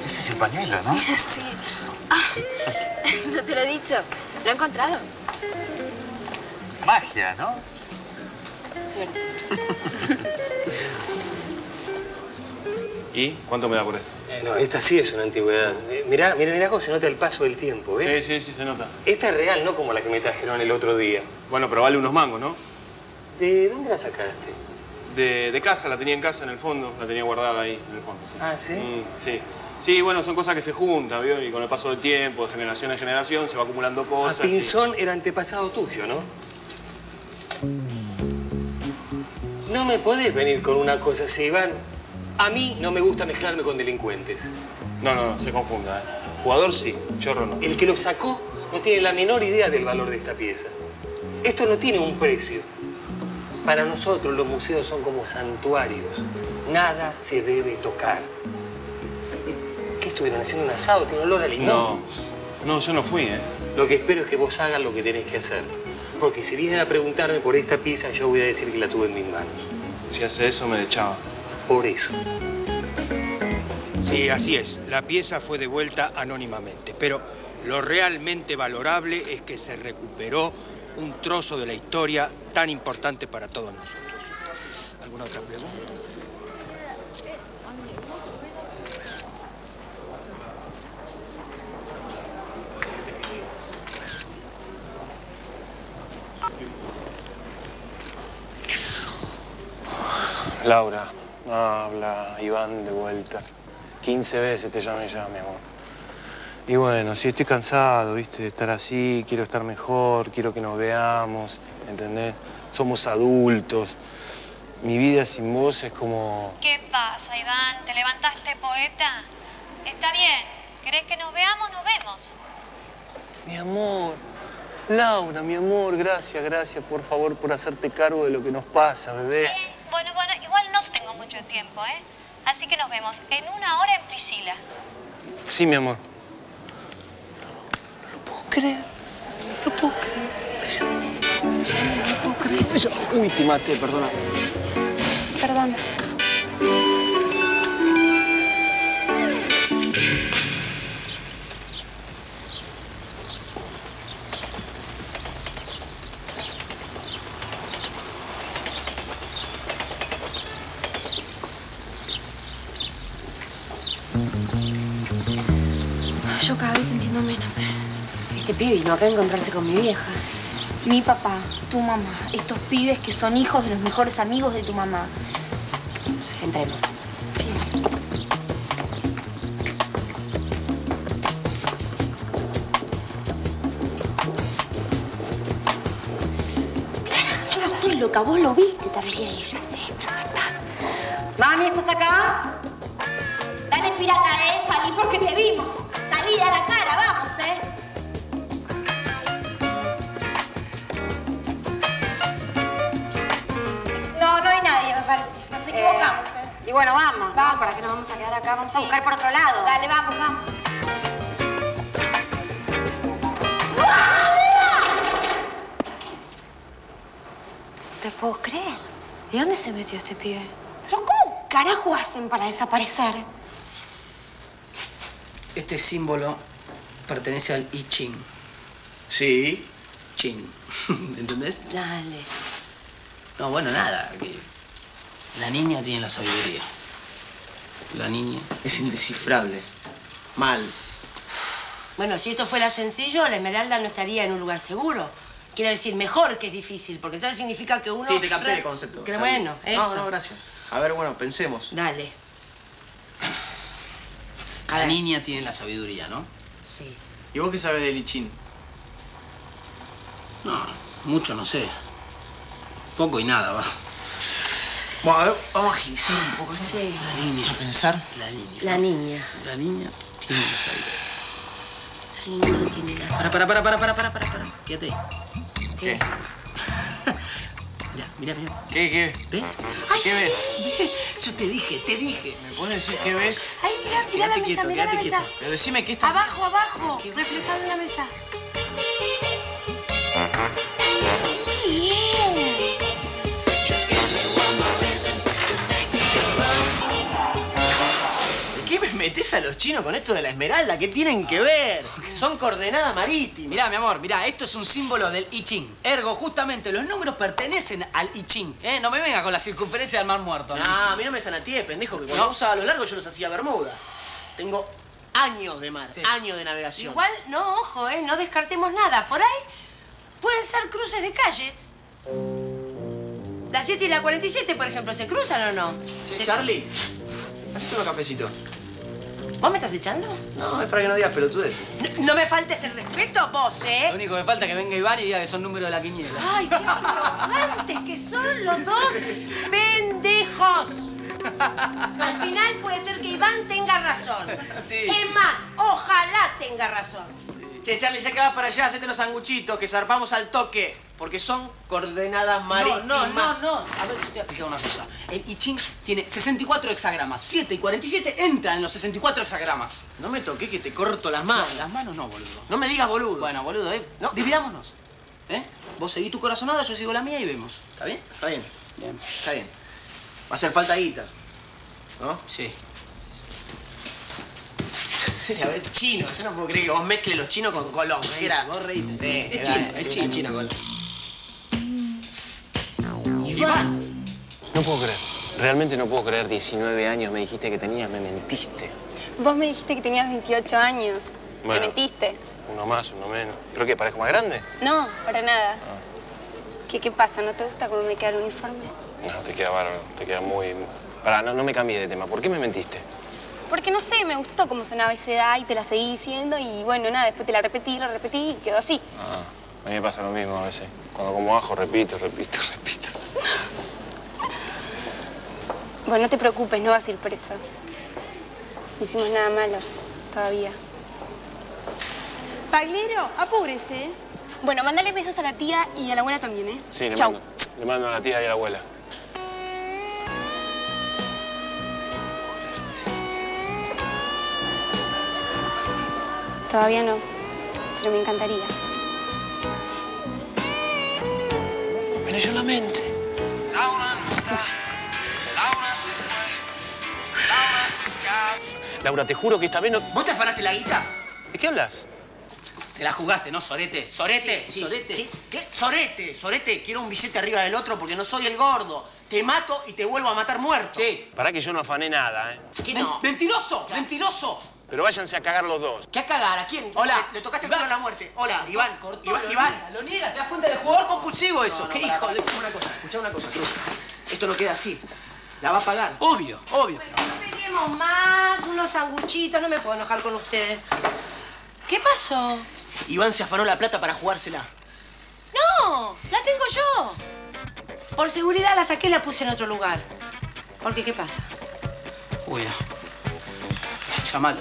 Ese es el pañuelo, ¿no? Sí. Ah, no te lo he dicho. Lo he encontrado. Magia, ¿no? Suerte. ¿Y cuánto me da por esto? No, esta sí es una antigüedad. Mirá cómo se nota el paso del tiempo, ¿ves? Sí, se nota. Esta es real, no como la que me trajeron el otro día. Bueno, pero vale unos mangos, ¿no? ¿De dónde la sacaste? De casa, la tenía en casa en el fondo. La tenía guardada ahí en el fondo, sí. Ah, ¿sí? Sí. Sí, bueno, son cosas que se juntan, ¿vio? Y con el paso del tiempo, de generación en generación, se va acumulando cosas. Pinzón era antepasado tuyo, ¿no? No me podés venir con una cosa así, Iván. A mí no me gusta mezclarme con delincuentes. No, se confunda, ¿eh? Jugador sí, chorro no. El que lo sacó no tiene la menor idea del valor de esta pieza. Esto no tiene un precio. Para nosotros los museos son como santuarios. Nada se debe tocar. ¿Qué estuvieron haciendo un asado? ¿Tiene olor a limón? No, yo no fui, ¿eh? Lo que espero es que vos hagas lo que tenés que hacer. Porque si vienen a preguntarme por esta pieza, yo voy a decir que la tuve en mis manos. Si hace eso, me echaba. Por eso. Sí, así es. La pieza fue devuelta anónimamente, pero lo realmente valorable es que se recuperó un trozo de la historia tan importante para todos nosotros. ¿Alguna otra pregunta? Laura, habla Iván de vuelta. 15 veces te llamé ya, mi amor. Y bueno, sí, estoy cansado, ¿viste? De estar así, quiero estar mejor, quiero que nos veamos, ¿entendés? Somos adultos. Mi vida sin vos es como... ¿Qué pasa, Iván? ¿Te levantaste poeta? Está bien. ¿Querés que nos veamos? Nos vemos. Mi amor, Laura, mi amor, gracias, por favor, por hacerte cargo de lo que nos pasa, bebé. Sí. Bueno, igual no tengo mucho tiempo, ¿eh? Así que nos vemos en 1 hora en Priscila. Sí, mi amor. No puedo creer. Uy, te maté, perdona. Perdón. Yo cada vez entiendo menos. Este pibe vino acá a encontrarse con mi vieja. Mi papá, tu mamá, estos pibes que son hijos de los mejores amigos de tu mamá. Entremos. Sí. Yo no estoy loca, vos lo viste también. Sí, ya sé, pero no está. Mami, ¿estás acá? Dale, pirata, salí porque te vimos. Salí a la cara, vamos, No hay nadie, me parece. Nos equivocamos, Y bueno, vamos. Vamos, ¿para qué nos vamos a quedar acá? Vamos a buscar por otro lado. Dale, vamos. No te puedo creer. ¿Y dónde se metió este pibe? ¿Pero cómo carajo hacen para desaparecer? Este símbolo pertenece al I Ching. Sí. Ching. ¿Entendés? Dale. No, bueno, nada. Que la niña tiene la sabiduría. La niña es indescifrable. Mal. Bueno, si esto fuera sencillo, la Esmeralda no estaría en un lugar seguro. Quiero decir, mejor que es difícil, porque entonces significa que uno... Sí, te capté el concepto. Que bueno, eso. No, gracias. A ver, bueno, pensemos. Dale. La niña tiene la sabiduría, ¿no? Sí. ¿Y vos qué sabes del I Ching? No, mucho no sé. Poco y nada, va. Bueno, a ver, vamos a agilizar un poco esto. Sí. La niña. A pensar. La niña. La niña. La niña tiene la sabiduría. La niña tiene la sabiduría. Para. Quédate ahí. ¿Qué? Mira. ¿Qué? ¿Ves? Ay, ¿Qué ves? sí. Yo te dije. ¿Me puedes decir qué ves? Ay, mira la mesa, mira la mesa. Pero decime qué está... Abajo, reflejado en la mesa. Bien. ¿Qué ves? metés a los chinos con esto de la esmeralda? ¿Qué tienen que ver? Son coordenadas marítimas. Mirá, mi amor, mirá, esto es un símbolo del I Ching. Ergo, justamente, los números pertenecen al I Ching. No me venga con la circunferencia del Mar Muerto. No, a mí no me sanatees, pendejo, que cuando usaba los largos yo los hacía Bermuda. Tengo años de mar, años de navegación. Igual, no, ojo, no descartemos nada. Por ahí pueden ser cruces de calles. La 7 y la 47, por ejemplo, ¿se cruzan o no? Sí, Charlie, hacete unos cafecitos. ¿Vos me estás echando? No, es para que no digas pelotudes. No me faltes el respeto, vos, Lo único que falta es que venga Iván y diga que son números de la quiniela. ¡Ay, qué arrogantes que son los dos pendejos! Al final puede ser que Iván tenga razón. Sí. Es más, ojalá tenga razón. Che, Charlie, ya que vas para allá, hacete los sanguchitos, que zarpamos al toque. Porque son coordenadas marítimas. No. A ver, yo te voy a explicar una cosa. El I Ching tiene 64 hexagramas. 7 y 47 entran en los 64 hexagramas. No me toques que te corto las manos. No, las manos no, boludo. No me digas boludo. Bueno, boludo, no, dividámonos. Vos seguís tu corazonada, yo sigo la mía y vemos. ¿Está bien? Está bien. Bien. Está bien. Va a hacer falta guita. ¿No? Sí. A ver, chino. Yo no puedo creer que vos mezcles los chinos con Colón. Era, vos reíste. Sí, es chino Colón. Iván. No puedo creer. Realmente no puedo creer. 19 años me dijiste que tenías, me mentiste. Vos me dijiste que tenías 28 años. Bueno, me mentiste. Uno más, uno menos. ¿Pero qué, parezco más grande? No, para nada. ¿Qué pasa? ¿No te gusta cómo me queda el uniforme? No, te queda bárbaro. Te queda muy... Pará, no me cambies de tema. ¿Por qué me mentiste? Porque no sé, me gustó cómo sonaba esa edad y te la seguí diciendo y bueno, nada, después te la repetí y quedó así. A mí me pasa lo mismo a veces. Cuando como bajo, repito. Bueno, no te preocupes, no vas a ir preso. No hicimos nada malo, todavía. Paglero, apúrese. Bueno, mándale besos a la tía y a la abuela también, ¿eh? Sí, le Chau. mando. Le mando a la tía y a la abuela. Todavía no, pero me encantaría. Me leyó la mente. Laura, te juro que esta vez no... ¿Vos te afanaste la guita? ¿De qué hablas? Te la jugaste, ¿no, sorete? ¿Sorete? Sí, ¿Sorete? Sí. ¿Qué? Sorete. Quiero un billete arriba del otro porque no soy el gordo. Te mato y te vuelvo a matar muerto. Sí. Pará que yo no afané nada, ¿eh? ¿Qué no? ¡Mentiroso! ¡Mentiroso! Pero váyanse a cagar los dos. ¿Qué a cagar? ¿A quién? Hola. Le tocaste el culo a la muerte. Hola, Iván. Iván. Lo niega, ¿te das cuenta del jugador compulsivo eso? No, ¿Qué pará, hijo de...? Escuchá una cosa, Cruz. Esto no queda así. La va a pagar. Obvio. Bueno, no peleemos más, unos sanguchitos, no me puedo enojar con ustedes. ¿Qué pasó? Iván se afanó la plata para jugársela. No, la tengo yo. Por seguridad la saqué y la puse en otro lugar. Porque, ¿qué pasa? Uy, Llamalo.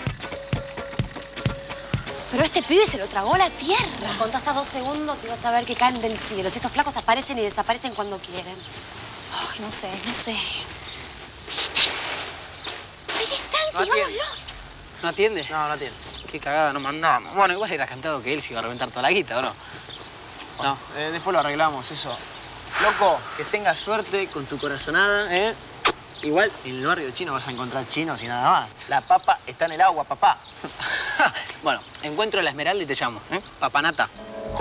Pero este pibe se lo tragó la tierra. Contá hasta 2 segundos y vas a ver que caen del cielo. Si estos flacos aparecen y desaparecen cuando quieren. Ay, no sé. Ahí están, sigámoslos. ¿No atiende? No atiende. Qué cagada nos mandamos. Bueno, igual era cantado que él se iba a reventar toda la guita, ¿o no? No, después lo arreglamos, eso. Loco, que tengas suerte con tu corazonada, ¿eh? Igual, en el barrio chino vas a encontrar chinos y nada más. La papa está en el agua, papá. Bueno, encuentro la esmeralda y te llamo, ¿eh? Papanata.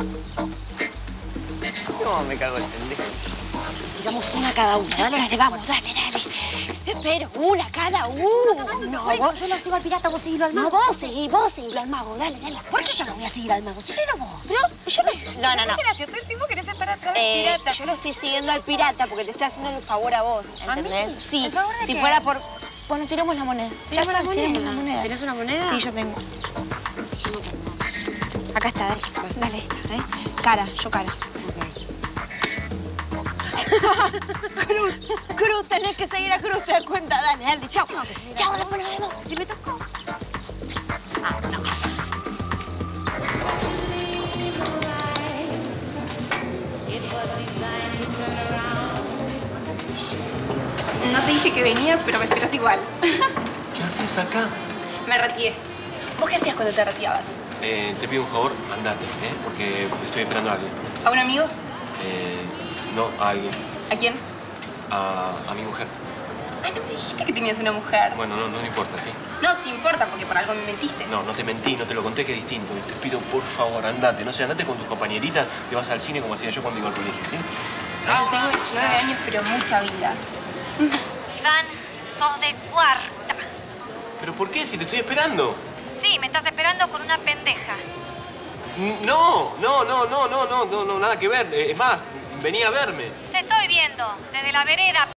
No, me cago en el pendejo. Sigamos una cada una. Dale, vamos, dale. Pero una cada uno. No, yo lo sigo al pirata, vos seguilo al mago. No, vos seguilo al mago, dale. ¿Por qué yo no voy a seguir al mago? Seguilo vos. Pero yo no. No. Gracias, todo el tiempo querés estar atrás del pirata. Yo lo estoy siguiendo al pirata porque te estoy haciendo el favor a vos, ¿entendés? ¿A mí? Sí. ¿El favor de si qué? fuera por... Bueno, tiramos la moneda. Tiramos la moneda. ¿Tenés una moneda? Sí, yo tengo. Acá está, dale esta, ¿eh? Yo cara. Cruz, tenés que seguir a Cruz, te das cuenta. Dale, chao. Chao, después nos vemos. Si me tocó. No te dije que venía, pero me esperas igual. ¿Qué haces acá? Me retiré. ¿Vos qué hacías cuando te retirabas? Te pido un favor, andate, porque estoy esperando a alguien. ¿A un amigo? No, a alguien. ¿A quién? A mi mujer. Ay, no me dijiste que tenías una mujer. Bueno, no importa, ¿sí? No, sí importa, porque por algo me mentiste. No te mentí, no te lo conté, que es distinto. Y te pido, por favor, andate. No sé, andate con tus compañeritas, te vas al cine como hacía yo cuando iba al colegio, ¿sí? Yo tengo 19 años, pero mucha vida. Iván, sos de cuarta. ¿Pero por qué? Si te estoy esperando. Sí, me estás esperando con una pendeja. No, nada que ver. Es más, venía a verme. Te estoy viendo, desde la vereda.